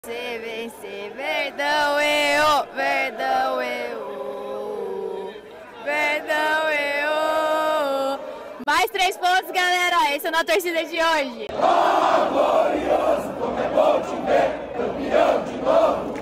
Se vencer, Verdão eu, Verdão eu, Verdão eu. Mais 3 pontos, galera. Esse é na torcida de hoje. Glorioso, como é bom te ver, campeão de novo.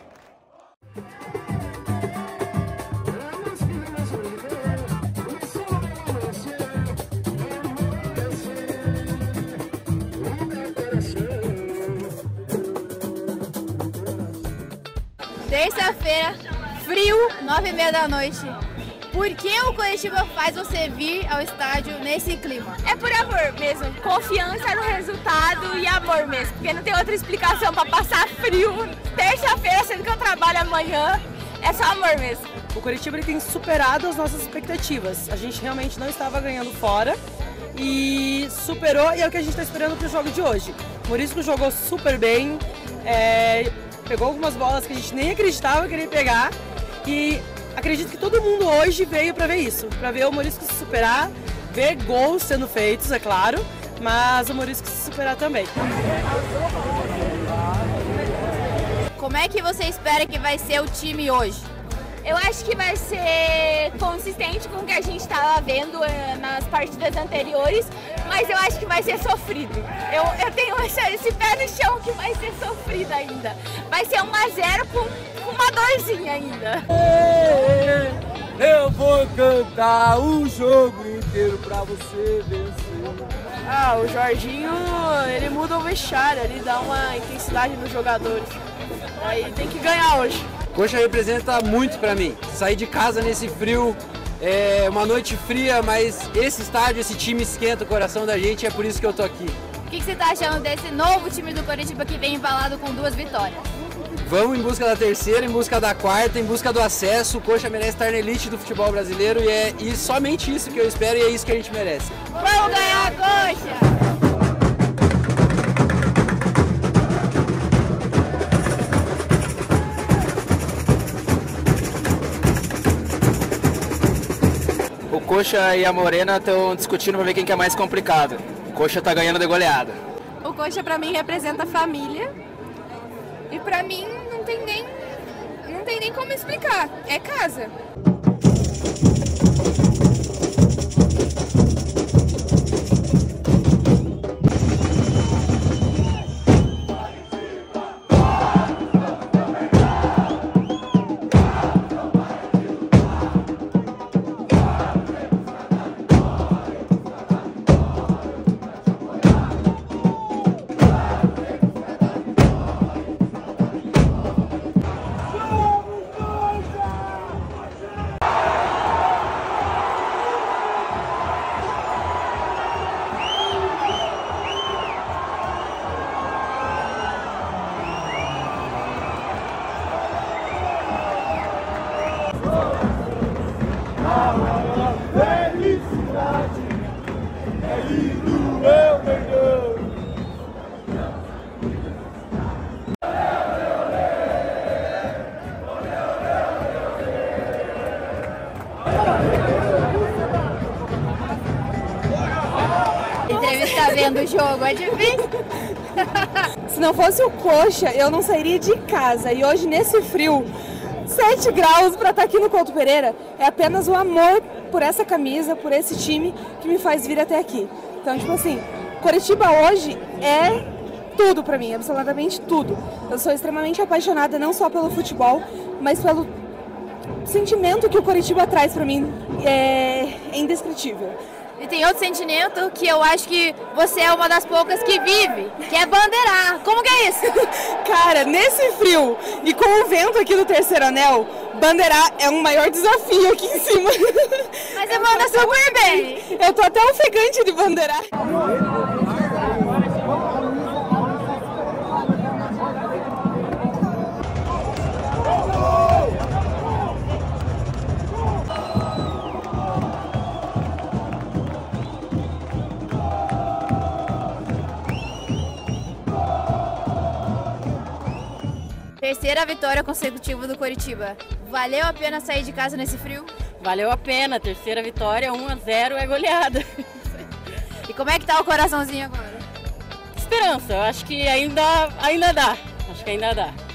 Terça-feira, frio, 9h30 da noite. Por que o Coritiba faz você vir ao estádio nesse clima? É por amor mesmo, confiança no resultado e amor mesmo, porque não tem outra explicação para passar frio terça-feira, sendo que eu trabalho amanhã, é só amor mesmo. O Coritiba ele tem superado as nossas expectativas, a gente realmente não estava ganhando fora e superou, e é o que a gente está esperando para o jogo de hoje. O Morisco jogou super bem, pegou algumas bolas que a gente nem acreditava que ele ia pegar e acredito que todo mundo hoje veio para ver isso, para ver o Morisco se superar, ver gols sendo feitos, é claro, mas o Morisco se superar também. Como é que você espera que vai ser o time hoje? Eu acho que vai ser consistente com o que a gente estava vendo nas partidas anteriores, mas eu acho que vai ser sofrido. Eu tenho esse pé no chão que vai ser sofrido ainda. Vai ser 1-0 com uma dorzinha ainda. Eu vou cantar o jogo inteiro pra você vencer. O Jorginho, ele muda o vestiário, ele dá uma intensidade nos jogadores. Aí tem que ganhar hoje. Coxa representa muito pra mim. Sair de casa nesse frio, é uma noite fria, mas esse estádio, esse time esquenta o coração da gente, é por isso que eu tô aqui. O que você está achando desse novo time do Coritiba que vem embalado com 2 vitórias? Vamos em busca da terceira, em busca da quarta, em busca do acesso. O Coxa merece estar na elite do futebol brasileiro e somente isso que eu espero e é isso que a gente merece. Vamos ganhar, Coxa! O Coxa e a Morena estão discutindo para ver quem que é mais complicado. O Coxa tá ganhando de goleada. O Coxa para mim representa a família e para mim não tem nem como explicar, é casa. Felicidade é lindo, meu Verdão. Entrevista vendo o jogo, é difícil. Se não fosse o Coxa, eu não sairia de casa e hoje nesse frio, 7 graus para estar aqui no Couto Pereira, é apenas o amor por essa camisa, por esse time que me faz vir até aqui. Então, tipo assim, Coritiba hoje é tudo para mim, absolutamente tudo. Eu sou extremamente apaixonada não só pelo futebol, mas pelo sentimento que o Coritiba traz para mim, é indescritível. E tem outro sentimento que eu acho que você é uma das poucas que vive, que é bandeirar. Como que é isso? Cara, nesse frio e com o vento aqui do terceiro anel, bandeirar é um maior desafio aqui em cima. Mas você manda super bem. Eu tô até ofegante de bandeirar. Terceira vitória consecutiva do Coritiba. Valeu a pena sair de casa nesse frio? Valeu a pena, terceira vitória, 1-0 é goleada. E como é que tá o coraçãozinho agora? Esperança, eu acho que ainda dá. Acho que ainda dá.